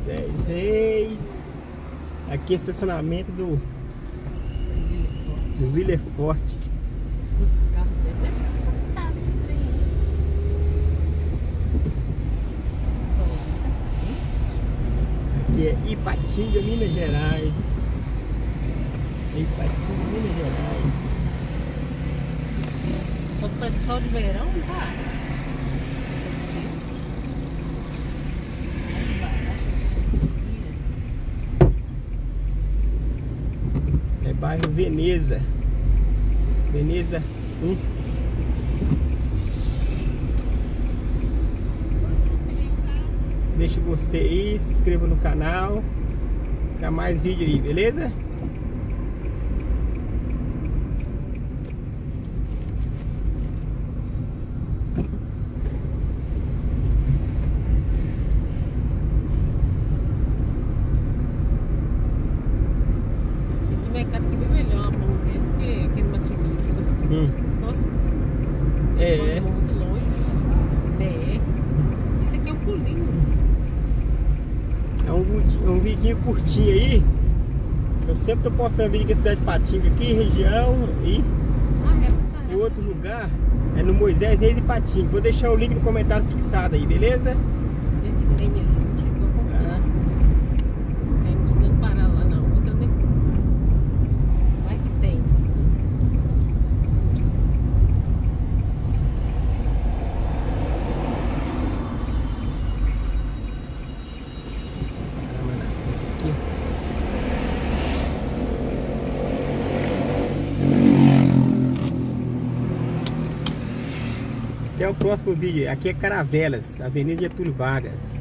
10 Reis. Aqui é estacionamento do Vila Forte. O carro dele é chutado estranho. Aqui é Ipatinga, Minas Gerais. Ipatinga, Minas Gerais. Só que faz sol de verão, tá? É bairro Veneza. Veneza 1. Deixa o gostei aí, se inscreva no canal para mais vídeo aí, beleza? Esse mercado aqui é bem melhor pra não ver do que aquele Matinho. Nossa, É. muito longe. Isso aqui é um pulinho. É um vidinho curtinho aí. Eu sempre tô postando vídeo aqui na cidade de Ipatinga aqui, região e em outro lugar. É no Moisés Reis de Ipatinga. Vou deixar o link no comentário fixado aí, beleza? Esse trem ali, se não chegou a comprar. Aí não precisa parar lá não. Outra nem. Vai que tem. Até o próximo vídeo. Aqui é Caravelas, Avenida Getúlio Vargas.